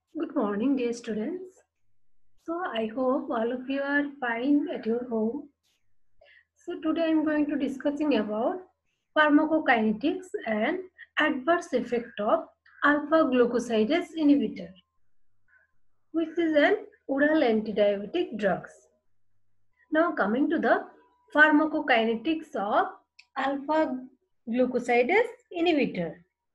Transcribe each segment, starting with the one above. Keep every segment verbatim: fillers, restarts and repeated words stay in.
Good morning, dear students. So, I hope all of you are fine at your home. So, today I am going to discussing about pharmacokinetics and adverse effect of alpha glucosidase inhibitor, which is an oral antidiabetic drugs. Now, coming to the pharmacokinetics of alpha glucosidase inhibitor.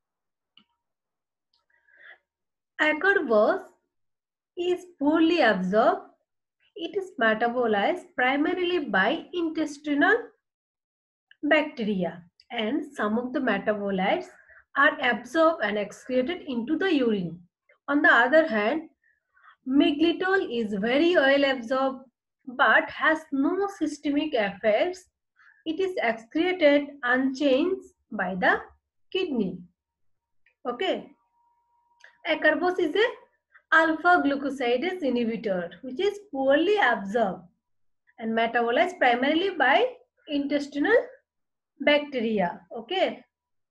Acarbose is poorly absorbed. It is metabolized primarily by intestinal bacteria, and some of the metabolites are absorbed and excreted into the urine. On the other hand, miglytol is very well absorbed but has no systemic effects. It is excreted unchanged by the kidney. Okay. Acarbose is a alpha glucosidase inhibitor which is poorly absorbed and metabolized primarily by intestinal bacteria. Okay.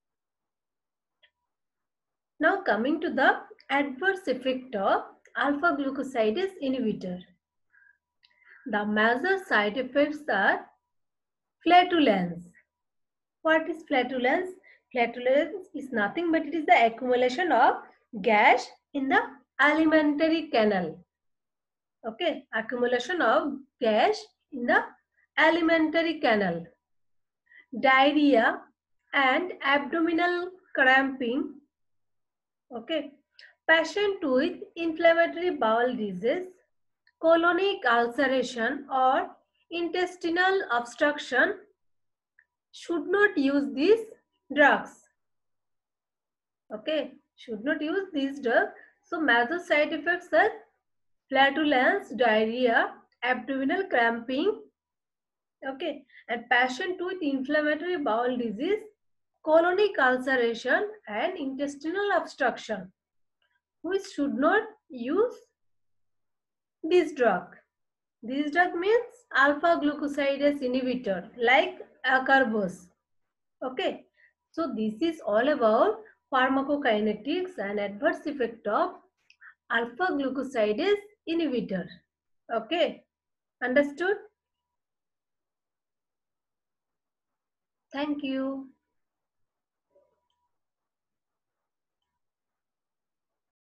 Now coming to the adverse effect of alpha glucosidase inhibitor. The major side effects are flatulence. What is flatulence? Flatulence is nothing but it is the accumulation of gas in the alimentary canal. Okay, accumulation of gas in the alimentary canal. Diarrhea and abdominal cramping. Okay, patient with inflammatory bowel disease, colonic ulceration or intestinal obstruction should not use these drugs. Okay, should not use these drugs. So major side effects are flatulence, diarrhea, abdominal cramping. Okay, and patient with inflammatory bowel disease, colonic ulceration and intestinal obstruction, which should not use this drug. This drug means alpha glucosidase inhibitor like acarbose. Okay, so this is all about pharmacokinetics and adverse effect of alpha glucosidase inhibitor. Okay, understood? Thank you.